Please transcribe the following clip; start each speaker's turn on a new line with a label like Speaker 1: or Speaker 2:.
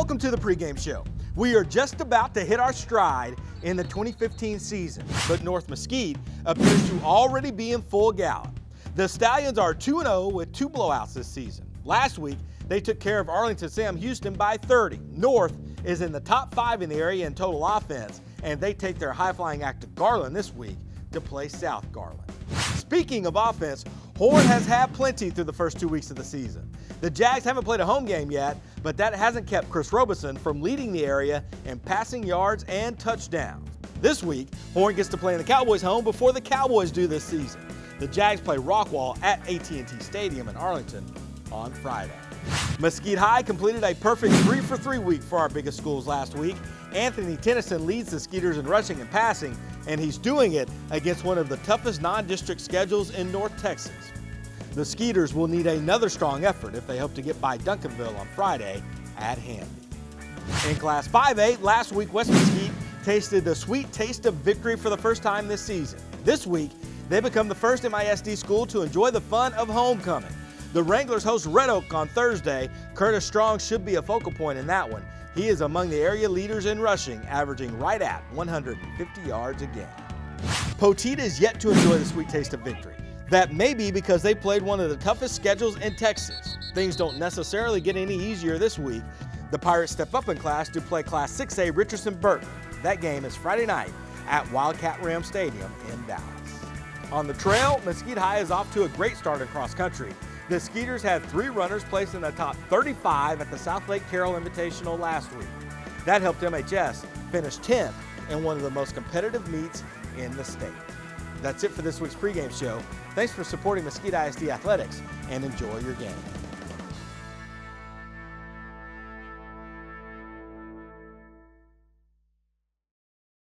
Speaker 1: Welcome to the pregame show. We are just about to hit our stride in the 2015 season, but North Mesquite appears to already be in full gallop. The Stallions are 2-0 with 2 blowouts this season. Last week, they took care of Arlington Sam Houston by 30. North is in the top 5 in the area in total offense, and they take their high-flying act to Garland this week to play South Garland. Speaking of offense, Horn has had plenty through the first 2 weeks of the season. The Jags haven't played a home game yet, but that hasn't kept Chris Robeson from leading the area in passing yards and touchdowns. This week, Horn gets to play in the Cowboys' home before the Cowboys do this season. The Jags play Rockwall at AT&T Stadium in Arlington on Friday. Mesquite High completed a perfect 3-for-3 week for our biggest schools last week. Anthony Tennyson leads the Skeeters in rushing and passing, and he's doing it against one of the toughest non-district schedules in North Texas. The Skeeters will need another strong effort if they hope to get by Duncanville on Friday at Handy. In Class 5A, last week West Mesquite tasted the sweet taste of victory for the first time this season. This week, they become the first MISD school to enjoy the fun of homecoming. The Wranglers host Red Oak on Thursday. Curtis Strong should be a focal point in that one. He is among the area leaders in rushing, averaging right at 150 yards a game. Poteet is yet to enjoy the sweet taste of victory. That may be because they played one of the toughest schedules in Texas. Things don't necessarily get any easier this week. The Pirates step up in class to play Class 6A Richardson-Burton. That game is Friday night at Wildcat Ram Stadium in Dallas. On the trail, Mesquite High is off to a great start in cross country. The Skeeters had 3 runners placed in the top 35 at the South Lake Carroll Invitational last week. That helped MHS finish 10th in one of the most competitive meets in the state. That's it for this week's pregame show. Thanks for supporting Mesquite ISD Athletics, and enjoy your game.